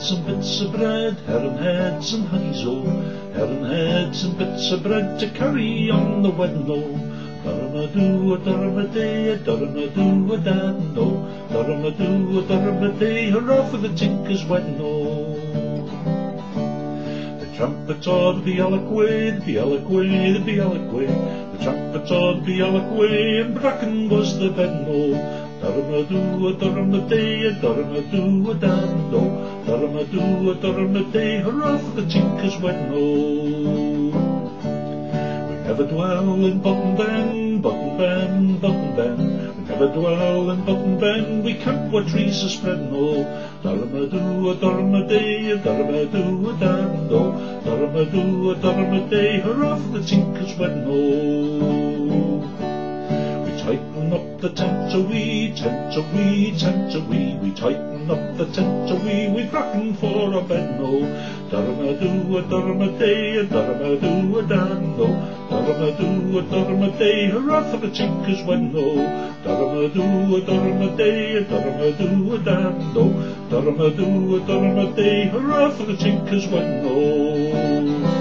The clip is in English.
heads and bits of bread, herring heads and haddies, oh, herring heads and bits of bread to carry on the wedding, oh. Durham-a-doo, a Durham-a-day, a Durham-a-doo, a dan, oh, Durham-a-doo, a Durham-a-day, hurrah for the tinker's wedding, oh. The trumpets of the Biallach way, the Biallach way, the Biallach way, the trumpets of the Biallach way, and bracken was the bedding, oh. Durham-a-doo, a Durham-a-day, a Durham-a-doo, a dan, oh, Durham-a-doo, a Durham-a-day, hurrah for the tinker's wedding, oh. We never dwell in Button Ben, Button Ben, Button Ben. We never dwell in Button Ben, we camp where trees are spreading, oh. Durham-a-doo, a Durham-a-day, a Durham-a-doo, a dan, oh, Durham-a-doo, a Durham-a-day, hurrah for the tinker's wedding, oh. We tighten up the tent a wee, tent a wee, tent a wee. We tighten up the tent a wee, we bracken for a bed, no. Durham-a-doo, a Durham-a-day, a Durham-a-doo, a dan, no. Durham-a-doo, a Durham-a-day, hurrah for the tinker's wedding, no. Durham-a-doo, a Durham-a-day, a Durham-a-doo, a dan, no. Durham-a-doo, a Durham-a-day, hurrah for the tinker's wedding, no.